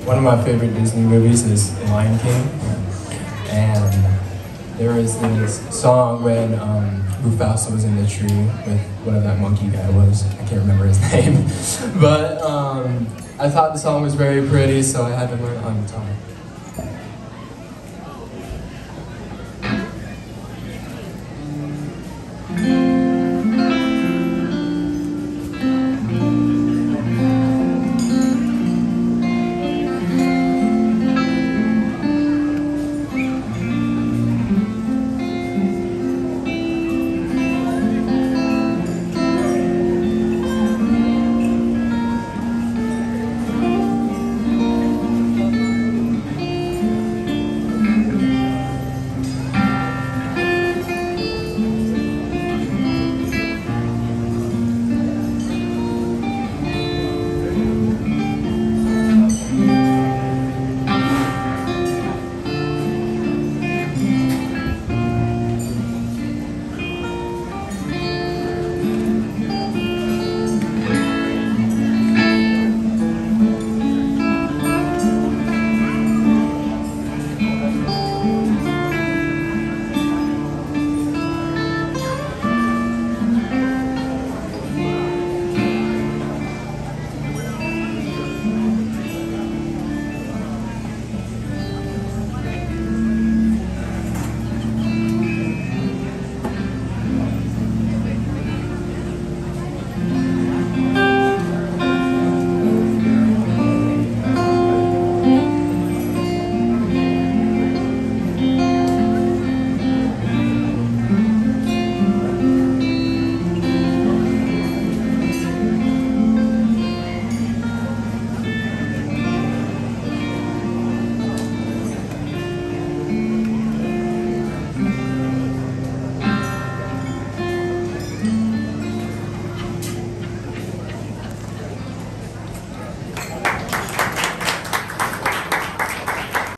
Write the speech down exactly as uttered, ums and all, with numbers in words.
one of my favorite Disney movies is Lion King, and there was this song when um, Mufasa was in the tree with whatever that monkey guy was. I can't remember his name, but um, I thought the song was very pretty, so I had to learn it on the tongue.